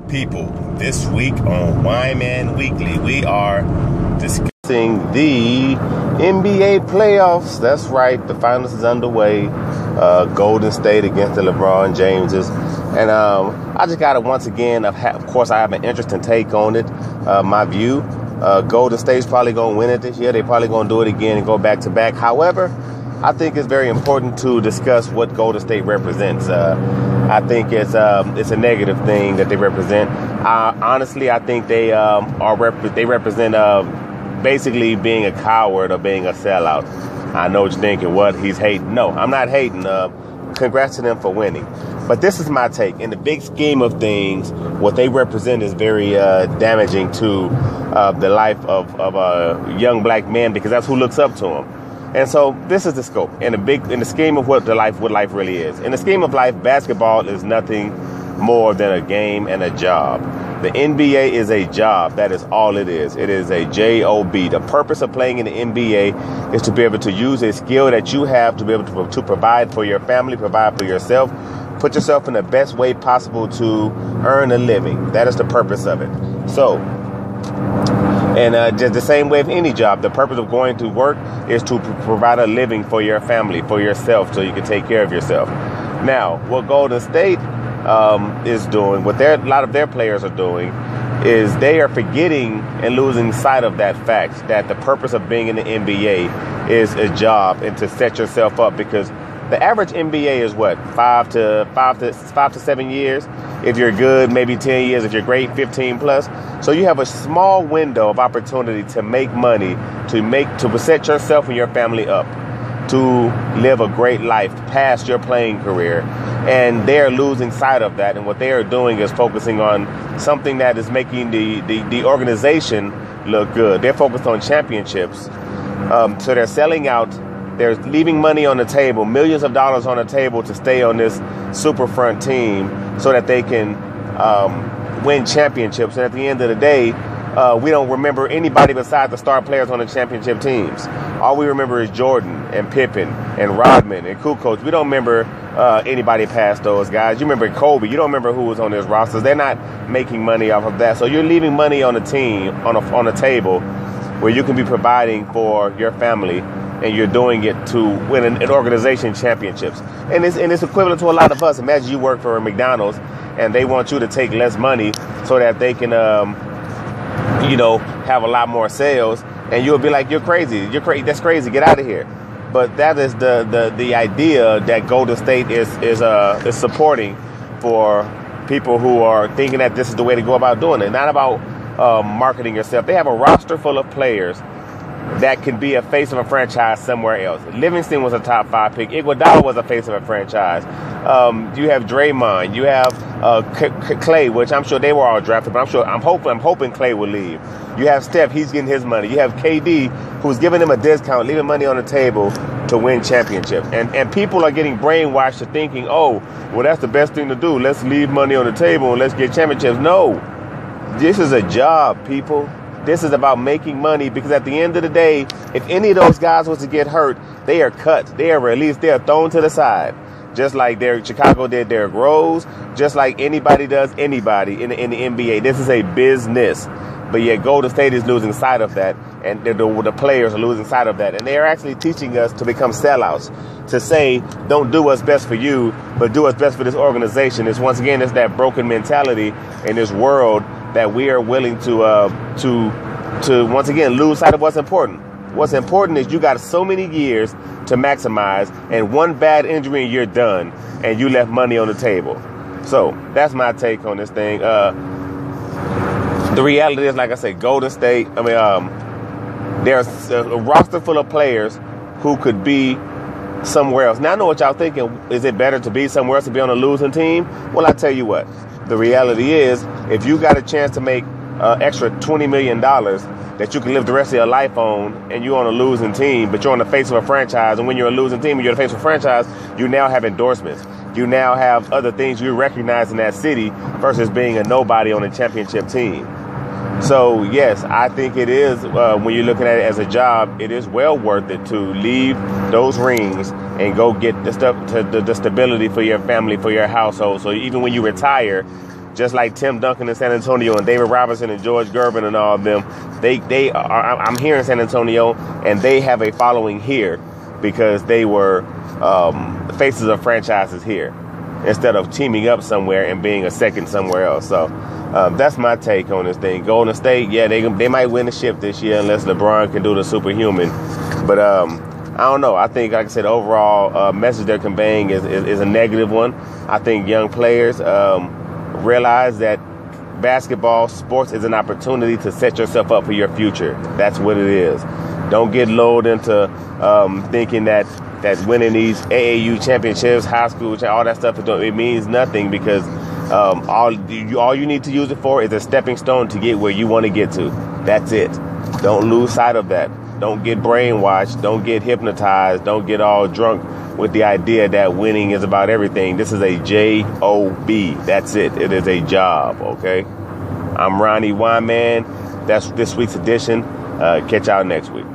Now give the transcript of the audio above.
People, this week on Wyman Weekly, we are discussing the NBA playoffs. That's right, the finals is underway. Golden State against the LeBron Jameses. And I just got to once again, of course, I have an interesting take on it. My view, Golden State's probably going to win it this year. They're probably going to do it again and go back to back. However, I think it's very important to discuss what Golden State represents. I think it's a negative thing that they represent. Honestly, I think they represent basically being a coward or being a sellout. I know what you're thinking. What, he's hating? No, I'm not hating. Congrats to them for winning. But this is my take. In the big scheme of things, what they represent is very damaging to the life of a young black man, because that's who looks up to him. And so this is the scope in the scheme of what life really is. In the scheme of life, basketball is nothing more than a game and a job. The NBA is a job. That is all it is. It is a job. The purpose of playing in the NBA is to be able to use a skill that you have to be able to provide for your family, provide for yourself, put yourself in the best way possible to earn a living. That is the purpose of it. So, and just the same way of any job, the purpose of going to work is to provide a living for your family, for yourself, so you can take care of yourself. Now, what Golden State is doing, what a lot of their players are doing, is they are forgetting and losing sight of that fact that the purpose of being in the NBA is a job and to set yourself up, because the average NBA is what, 5 to 7 years. If you're good, maybe 10 years. If you're great, 15 plus. So you have a small window of opportunity to make money, to set yourself and your family up, to live a great life past your playing career. And they're losing sight of that. And what they are doing is focusing on something that is making the organization look good. They're focused on championships. So they're selling out. They're leaving money on the table, millions of dollars on the table, to stay on this super front team so that they can win championships. And at the end of the day, we don't remember anybody besides the star players on the championship teams. All we remember is Jordan and Pippen and Rodman and Kukoc. We don't remember anybody past those guys. You remember Kobe. You don't remember who was on those rosters. They're not making money off of that. So you're leaving money on the team, on a table, where you can be providing for your family, and you're doing it to win an organization championships. And it's equivalent to a lot of us. Imagine you work for a McDonald's and they want you to take less money so that they can, have a lot more sales. And you'll be like, you're crazy. That's crazy. Get out of here. But that is the idea that Golden State is supporting for people who are thinking that this is the way to go about doing it. Not about marketing yourself. They have a roster full of players that can be a face of a franchise somewhere else. Livingston was a top 5 pick. Iguodala was a face of a franchise. You have Draymond. You have Clay, which I'm sure they were all drafted, but I'm hoping Clay will leave. You have Steph. He's getting his money. You have KD, who's giving him a discount, leaving money on the table to win championships. And people are getting brainwashed to thinking, oh, well, that's the best thing to do. Let's leave money on the table and let's get championships. No, this is a job, people. This is about making money, because at the end of the day, if any of those guys was to get hurt, they are cut. They are released. They are thrown to the side. Just like Chicago did Derrick Rose, just like anybody does anybody in the NBA. This is a business. But yet Golden State is losing sight of that, and the players are losing sight of that. And they are actually teaching us to become sellouts, to say, don't do what's best for you, but do what's best for this organization. It's that broken mentality in this world that we are willing to once again lose sight of what's important. What's important is you got so many years to maximize, and one bad injury and you're done, and you left money on the table. So that's my take on this thing. The reality is, like I said, Golden State, there's a roster full of players who could be somewhere else. Now, I know what y'all thinking. Is it better to be somewhere else, to be on a losing team? Well, I tell you what. The reality is, if you got a chance to make extra $20 million that you can live the rest of your life on, and you're on a losing team, but you're on the face of a franchise, and when you're a losing team and you're the face of a franchise, you now have endorsements. You now have other things you recognize in that city versus being a nobody on a championship team. So, yes, I think it is, when you're looking at it as a job, it is well worth it to leave those rings and go get the stuff, the stability for your family, for your household. So even when you retire, just like Tim Duncan in San Antonio and David Robinson and George Gervin and all of them, they are, I'm here in San Antonio, and they have a following here because they were faces of franchises here instead of teaming up somewhere and being a second somewhere else. So that's my take on this thing. Golden State, yeah, they might win the ship this year unless LeBron can do the superhuman. But I don't know. I think, like I said, the overall message they're conveying is a negative one. I think young players realize that basketball, sports is an opportunity to set yourself up for your future. That's what it is. Don't get lulled into thinking that winning these AAU championships, high school, all that stuff, it means nothing, because all you need to use it for is a stepping stone to get where you want to get to. That's it. Don't lose sight of that. Don't get brainwashed. Don't get hypnotized. Don't get all drunk with the idea that winning is about everything. This is a job. That's it. It is a job. Okay. I'm Ronnie Wyman. That's this week's edition. Catch y'all next week.